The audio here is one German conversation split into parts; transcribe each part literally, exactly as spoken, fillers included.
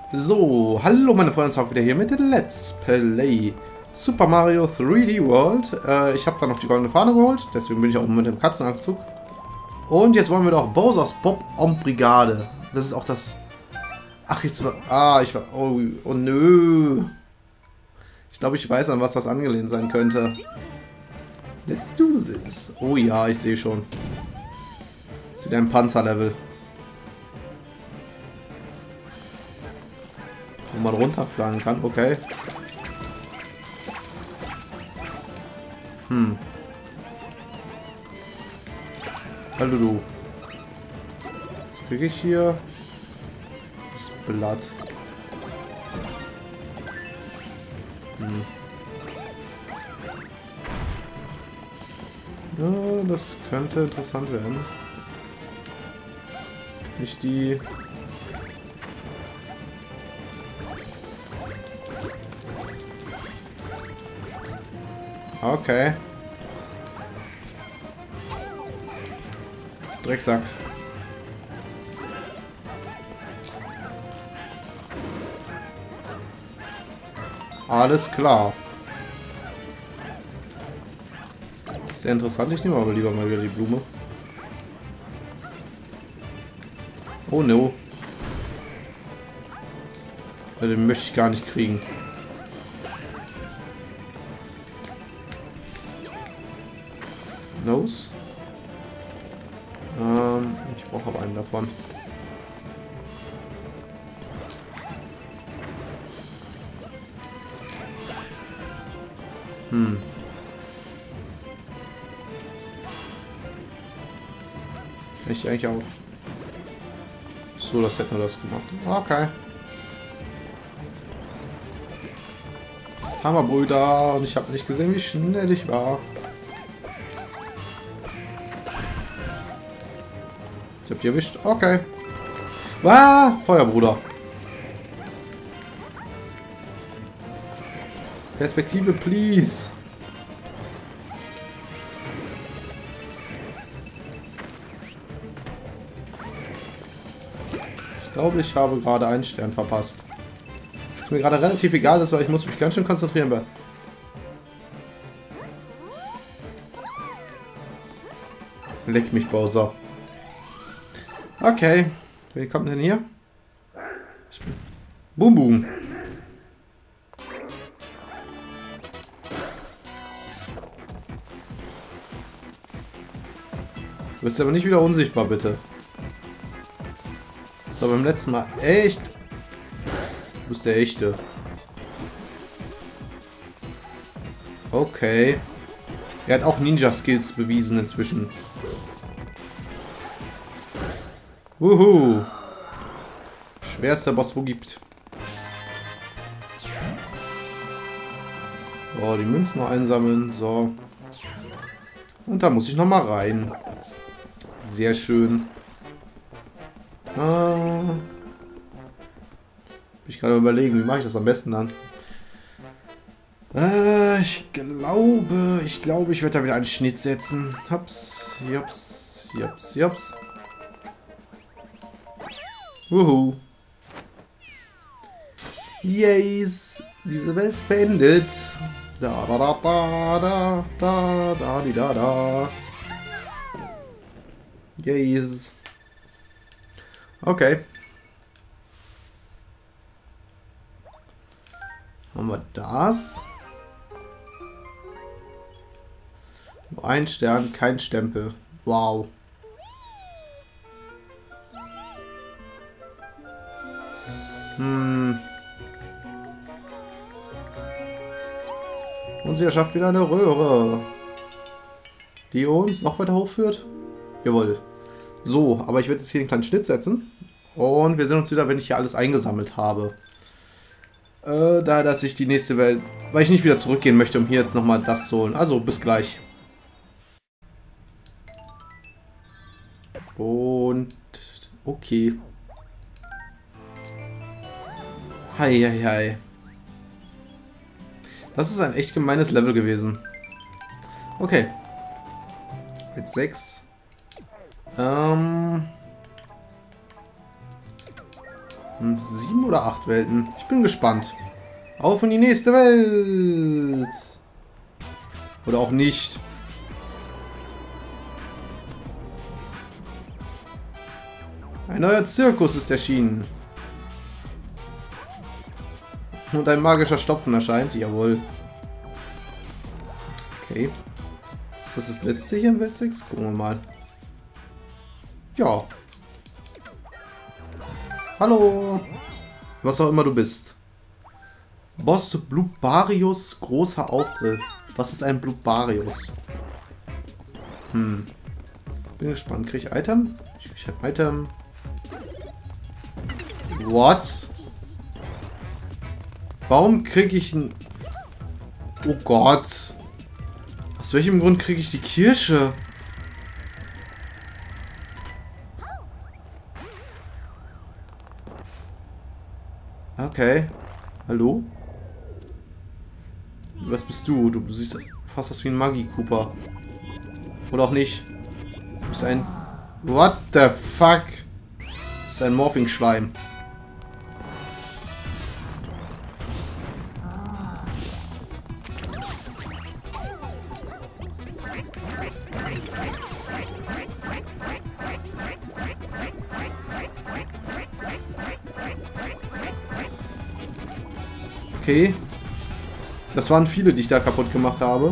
So, hallo meine Freunde, zwar wieder hier mit Let's Play Super Mario drei D World. Äh, ich habe da noch die goldene Fahne geholt, deswegen bin ich auch mit dem Katzenanzug. Und jetzt wollen wir doch Bowser's Bob en Brigade. Das ist auch das... Ach, jetzt war... Ah, ich war... Oh, oh nö. Ich glaube, ich weiß, an was das angelehnt sein könnte. Let's do this. Oh ja, ich sehe schon. Das ist wieder ein Panzerlevel. Wo man runterfallen kann, okay. Hm. Hallo du. Was kriege ich hier? Das Blatt. Hm. Ja, das könnte interessant werden. Nicht die... Okay. Drecksack. Alles klar. Sehr interessant. Ich nehme aber lieber mal wieder die Blume. Oh no. Den möchte ich gar nicht kriegen. Nose. Ähm, ich brauche aber einen davon. Hm. Ich eigentlich auch. So, das hätten wir das gemacht. Okay. Hammerbrüder. Und ich habe nicht gesehen, wie schnell ich war. Ich hab die erwischt. Okay. Ah, Feuerbruder. Perspektive, please. Ich glaube, ich habe gerade einen Stern verpasst. Ist mir gerade relativ egal ist, weil ich muss mich ganz schön konzentrieren. Leck mich, Bowser. Okay. Wer kommt denn hier? Boom Boom. Du bist aber nicht wieder unsichtbar, bitte. Das war beim letzten Mal echt. Du bist der Echte. Okay. Er hat auch Ninja-Skills bewiesen inzwischen. Wuhu. Schwerster Boss, wo gibt. So, die Münzen noch einsammeln. So. Und da muss ich noch mal rein. Sehr schön. Ah. Ich kann überlegen, wie mache ich das am besten dann? Äh, ich glaube, ich glaube, ich werde da wieder einen Schnitt setzen. Hops, jops, jops, jops. Wuhu. Yes, diese Welt beendet. Da da da da da da da di da da. Yes. Okay. Haben wir das? Nur ein Stern, kein Stempel. Wow. Hm. Und sie erschafft wieder eine Röhre, die uns noch weiter hochführt. Jawohl. So, aber ich werde jetzt hier einen kleinen Schnitt setzen. Und wir sehen uns wieder, wenn ich hier alles eingesammelt habe. Äh, da, dass ich die nächste Welt... Weil ich nicht wieder zurückgehen möchte, um hier jetzt nochmal das zu holen. Also, bis gleich. Und... Okay. Heieiei. Das ist ein echt gemeines Level gewesen. Okay. Mit sechs. Ähm. Hm, sieben oder acht Welten. Ich bin gespannt. Auf in die nächste Welt. Oder auch nicht. Ein neuer Zirkus ist erschienen. Und ein magischer Stopfen erscheint. Jawohl. Okay. Ist das das letzte hier in Welt sechs? Gucken wir mal. Ja. Hallo. Was auch immer du bist. Boss Blubarius, großer Auftritt. Was ist ein Blubarius? Hm. Bin gespannt. Kriege ich Item? Ich habe Item. What? Warum kriege ich ein... Oh Gott. Aus welchem Grund kriege ich die Kirsche? Okay. Hallo? Was bist du? Du siehst fast aus wie ein Magi-Cooper. Oder auch nicht. Du bist ein... What the fuck? Das ist ein Morphing-Schleim. Okay. Das waren viele, die ich da kaputt gemacht habe.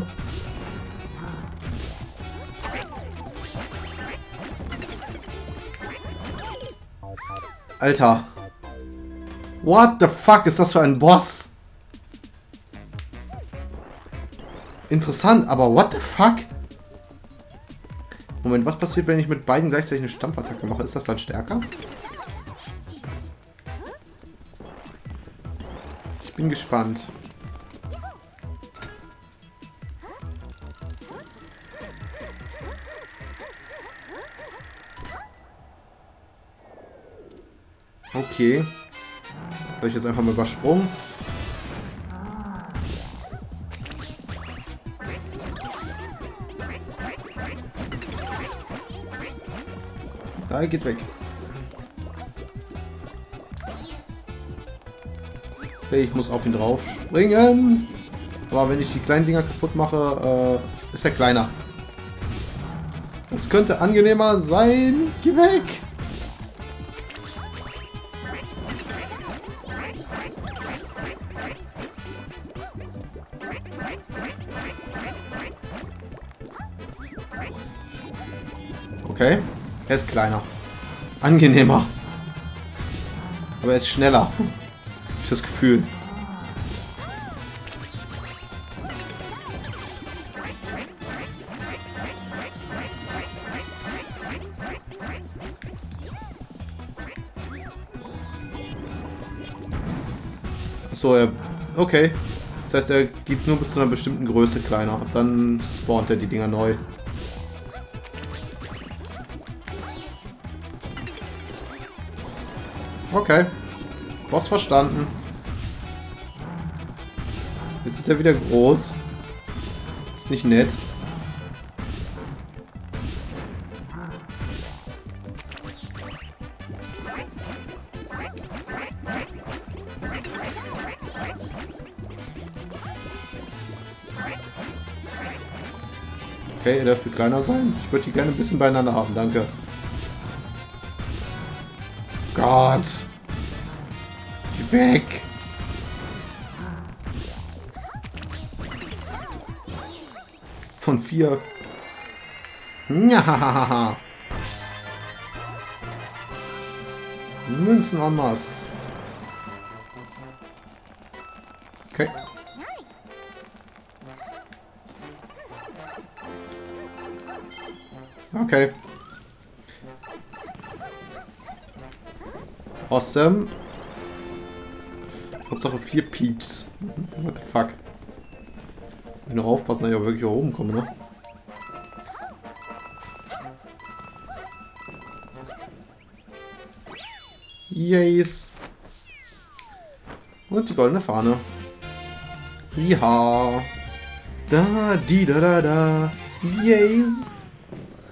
Alter. What the fuck ist das für ein Boss? Interessant, aber what the fuck? Moment, was passiert, wenn ich mit beiden gleichzeitig eine Stampfattacke mache? Ist das dann stärker? Ich bin gespannt. Okay. Das habe ich jetzt einfach mal übersprungen. Da geht weg. Okay, ich muss auf ihn drauf springen. Aber wenn ich die kleinen Dinger kaputt mache, äh, ist er kleiner. Das könnte angenehmer sein. Geh weg! Okay. Er ist kleiner. Angenehmer. Aber er ist schneller. Hab ich das Gefühl. Achso, er... Okay. Das heißt, er geht nur bis zu einer bestimmten Größe kleiner. Dann spawnt er die Dinger neu. Okay. Boss verstanden. Jetzt ist er wieder groß. Ist nicht nett. Okay, er dürfte kleiner sein. Ich würde die gerne ein bisschen beieinander haben, danke. Gott. Geh weg. Von vier. Ja. Münzen en masse. Okay. Okay. Awesome. Hauptsache vier Peaks. What the fuck? Ich muss noch aufpassen, dass ich auch wirklich hier oben komme, ne? Yes. Und die goldene Fahne. Ja. Da, di, da, da, da. Yes.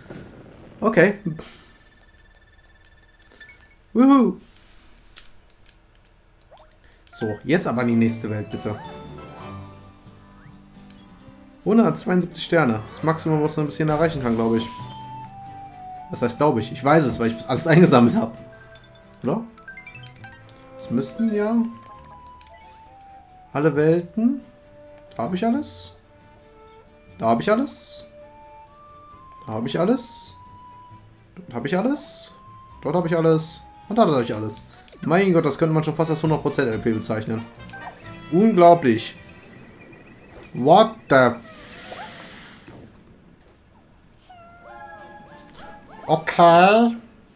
Okay. Wuhu. So, jetzt aber in die nächste Welt, bitte. hundertzweiundsiebzig Sterne. Das Maximum, was man ein bisschen erreichen kann, glaube ich. Das heißt, glaube ich. Ich weiß es, weil ich das alles eingesammelt habe. Oder? Es müssten ja alle Welten. Da habe ich alles. Da habe ich alles. Da habe ich alles. Dort habe ich alles. Dort habe ich alles. Und da habe ich alles. Mein Gott, das könnte man schon fast als hundert Prozent L P bezeichnen. Unglaublich. What the f... Okay.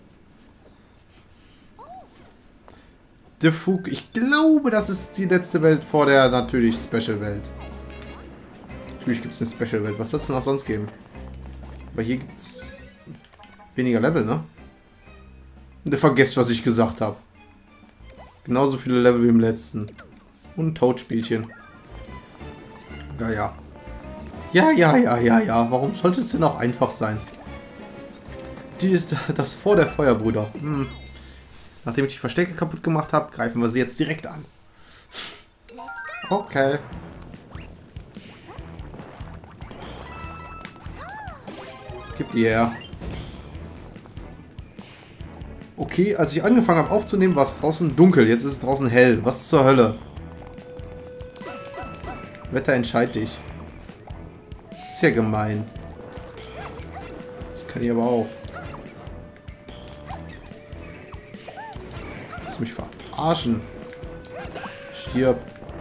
The Fug. Ich glaube, das ist die letzte Welt vor der natürlich Special-Welt. Natürlich gibt es eine Special-Welt. Was soll es denn auch sonst geben? Aber hier gibt es weniger Level, ne? Und ihr vergesst, was ich gesagt habe. Genauso viele Level wie im letzten. Und ein Toad-Spielchen. Ja, ja. Ja, ja, ja, ja, ja. Warum sollte es denn auch einfach sein? Die ist das vor der Feuerbrüder. Hm. Nachdem ich die Verstecke kaputt gemacht habe, greifen wir sie jetzt direkt an. Okay. Gib die her. Okay, als ich angefangen habe aufzunehmen, war es draußen dunkel. Jetzt ist es draußen hell. Was zur Hölle? Wetter, entscheid dich. Das ist ja gemein. Das kann ich aber auch. Lass mich verarschen. Stirb.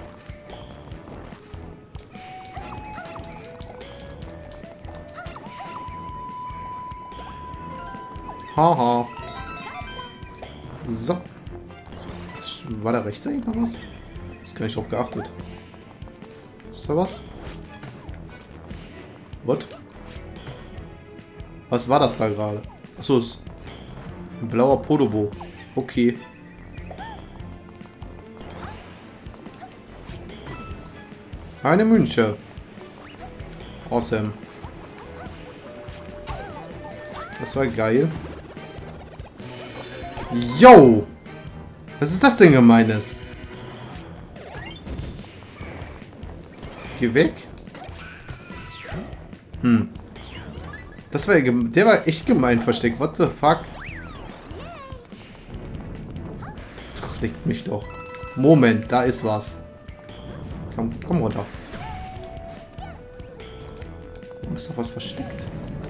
Haha. So. War da rechts eigentlich noch was? Ich gar nicht drauf geachtet. Ist da was? What? Was war das da gerade? Achso, ist ein blauer Podobo. Okay. Eine Münche. Awesome. Das war geil. Yo! Was ist das denn Gemeines? Geh weg. Hm. Das war ja der war echt gemein versteckt. What the fuck? Ach, legt mich doch. Moment, da ist was. Komm, komm runter. Da ist doch was versteckt.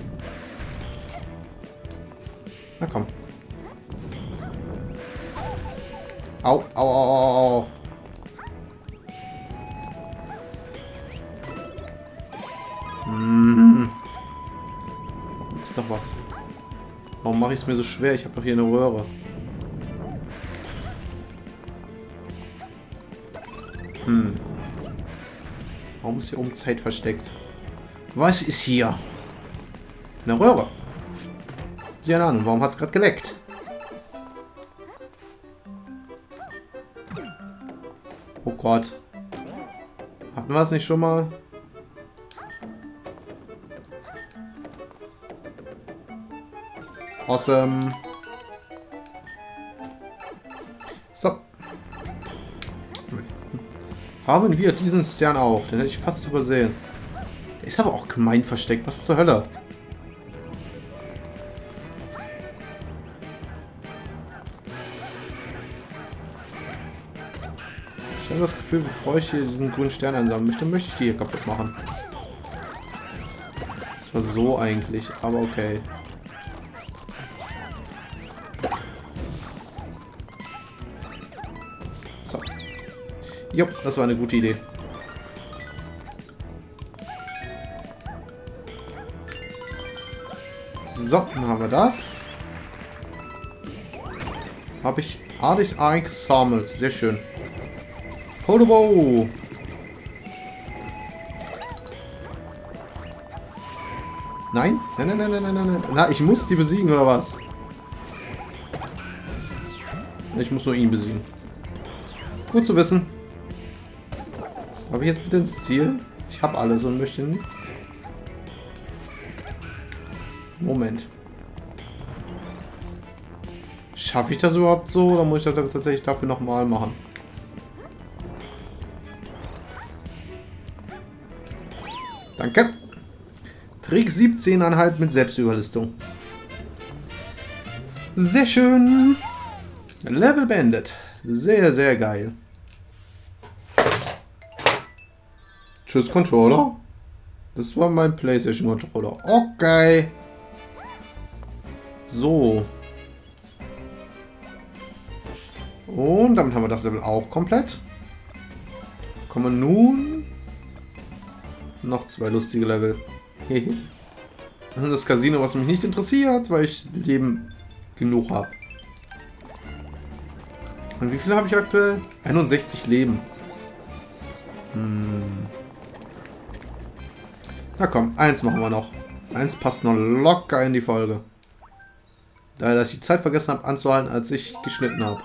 Na komm. Au, au, au, au, au. Hm. Ist doch was. Warum mache ich es mir so schwer? Ich habe doch hier eine Röhre. Hm. Warum ist hier oben Zeit versteckt? Was ist hier? Eine Röhre. Sie eine Ahnung, warum hat es gerade geleckt? Oh Gott. Hatten wir es nicht schon mal? Awesome. So. Haben wir diesen Stern auch? Den hätte ich fast übersehen. Der ist aber auch gemein versteckt. Was zur Hölle? Ich habe das Gefühl, bevor ich hier diesen grünen Stern einsammeln möchte, möchte ich die hier kaputt machen. Das war so eigentlich, aber okay. So. Jo, das war eine gute Idee. So, dann haben wir das. Habe ich alles eingesammelt. Sehr schön. Podobo! Nein? Nein, nein, nein, nein, nein, nein. Na, ich muss die besiegen, oder was? Ich muss nur ihn besiegen. Gut zu wissen. Habe ich jetzt bitte ins Ziel? Ich habe alles und möchte nicht. Moment. Schaffe ich das überhaupt so? Oder muss ich das tatsächlich dafür nochmal machen? Danke. Trick siebzehn Anhalt mit Selbstüberlistung. Sehr schön. Level beendet. Sehr, sehr geil. Tschüss, Controller. Das war mein PlayStation-Controller. Okay. So. Und damit haben wir das Level auch komplett. Kommen nun noch zwei lustige Level. Das Casino, was mich nicht interessiert, weil ich Leben genug habe. Und wie viel habe ich aktuell? einundsechzig Leben. Hm. Na komm, eins machen wir noch. Eins passt noch locker in die Folge. Da dass ich die Zeit vergessen habe anzuhalten, als ich geschnitten habe.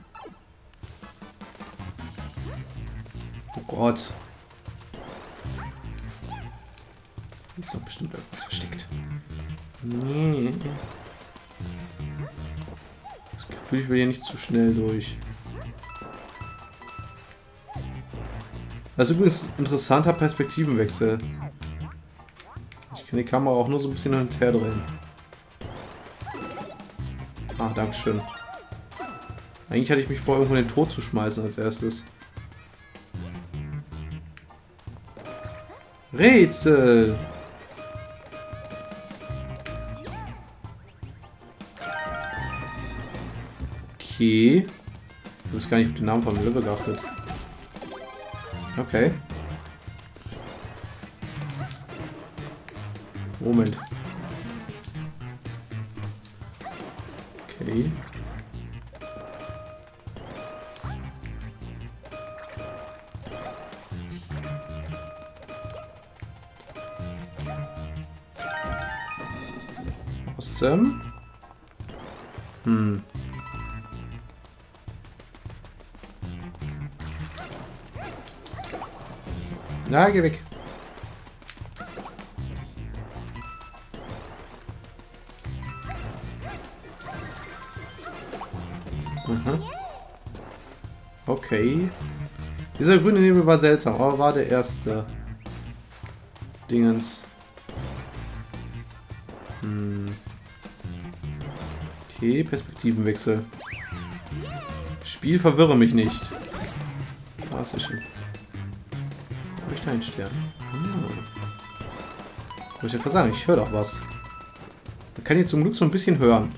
Oh Gott. Hier ist doch bestimmt irgendwas versteckt. Nee. Das Gefühl, ich will hier nicht zu schnell durch. Das ist übrigens ein interessanter Perspektivenwechsel. Ich kann die Kamera auch nur so ein bisschen hin und her drehen. Ah, dankeschön. Eigentlich hatte ich mich vor, irgendwo in den Tod zu schmeißen als erstes. Rätsel! Okay. Ich weiß gar nicht auf den Namen vom Level geachtet. Okay. Moment. Okay. Awesome. Hm. Na, geh weg. Aha. Okay. Dieser grüne Nebel war seltsam, aber war der erste Dingens. Hm. Okay, Perspektivenwechsel. Spiel, verwirre mich nicht. Ah, ist ja schön. Sternstern. Hm. Wollte ich ja gerade sagen, ich höre doch was. Man kann jetzt zum Glück so ein bisschen hören.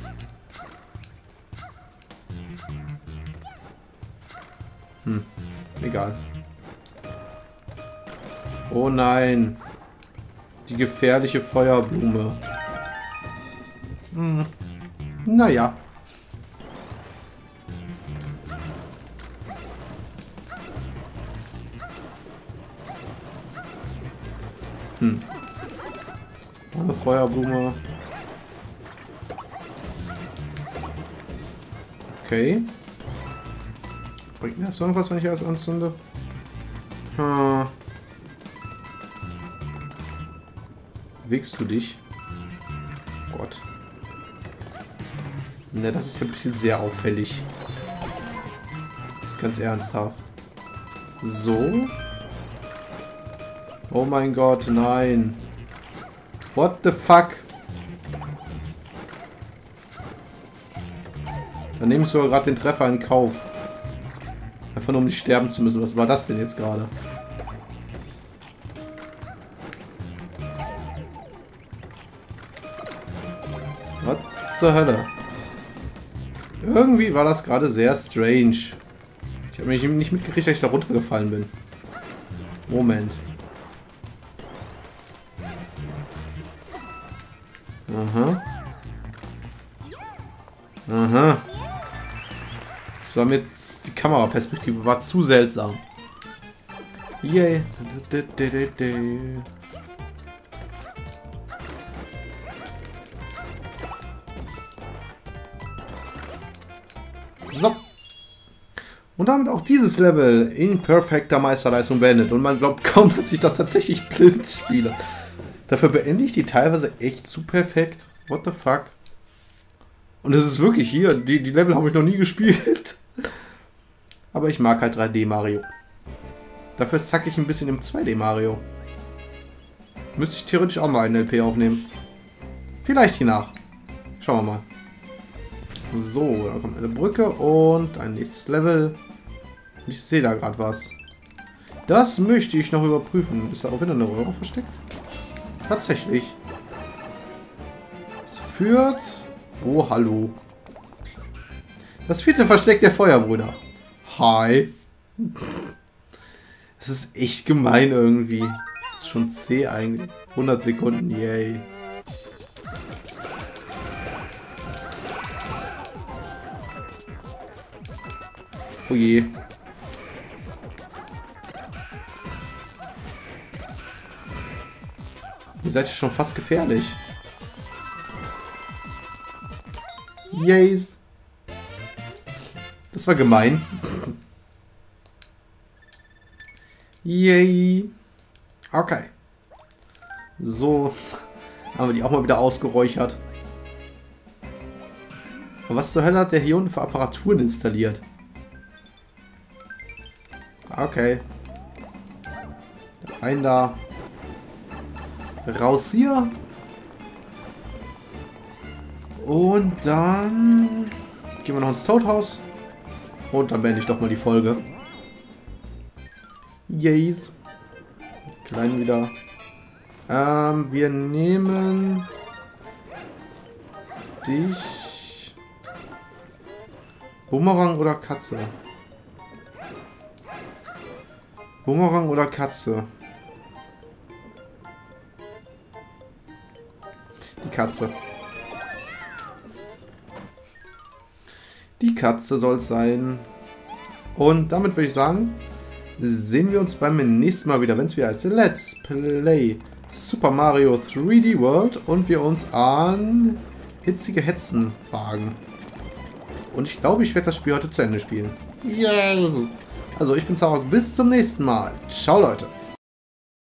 Hm, egal. Oh nein. Die gefährliche Feuerblume. Hm. Naja. Hm. Eine Feuerblume. Okay. Bringt mir das irgendwas, wenn ich alles anzünde? Hm. Bewegst du dich? Gott. Ne, das ist ja ein bisschen sehr auffällig. Das ist ganz ernsthaft. So. Oh mein Gott, nein. What the fuck? Dann nehme ich sogar gerade den Treffer in Kauf. Einfach nur um nicht sterben zu müssen. Was war das denn jetzt gerade? Was zur Hölle? Irgendwie war das gerade sehr strange. Ich habe mich nicht mitgekriegt, dass ich da runtergefallen bin. Moment. Aha. Aha. Das war mit... Die Kameraperspektive war zu seltsam. Yay. So. Und damit auch dieses Level in perfekter Meisterleistung beendet. Und man glaubt kaum, dass ich das tatsächlich blind spiele. Dafür beende ich die teilweise echt zu perfekt. What the fuck? Und es ist wirklich hier. Die, die Level habe ich noch nie gespielt. Aber ich mag halt drei D Mario. Dafür zacke ich ein bisschen im zwei D Mario. Müsste ich theoretisch auch mal einen L P aufnehmen. Vielleicht hiernach. Schauen wir mal. So, da kommt eine Brücke und ein nächstes Level. Ich sehe da gerade was. Das möchte ich noch überprüfen. Ist da auch wieder eine Röhre versteckt? Tatsächlich. Es führt... Oh, hallo. Das vierte Versteck der Feuerbruder. Hi. Das ist echt gemein irgendwie. Das ist schon zäh eigentlich. hundert Sekunden, yay. Oh je. Ihr seid ja schon fast gefährlich. Yays. Das war gemein. Yay. Okay. So. Haben wir die auch mal wieder ausgeräuchert. Aber was zur Hölle hat der hier unten für Apparaturen installiert? Okay. Rein da. Raus hier. Und dann gehen wir noch ins Toadhaus. Und dann beende ich doch mal die Folge. Yays. Klein wieder. Ähm, wir nehmen dich. Bumerang oder Katze? Bumerang oder Katze? Die Katze. Die Katze soll es sein. Und damit würde ich sagen, sehen wir uns beim nächsten Mal wieder, wenn es wieder heißt Let's Play Super Mario drei D World und wir uns an hitzige Hetzen wagen. Und ich glaube, ich werde das Spiel heute zu Ende spielen. Yes! Also ich bin Zarok, bis zum nächsten Mal. Ciao Leute!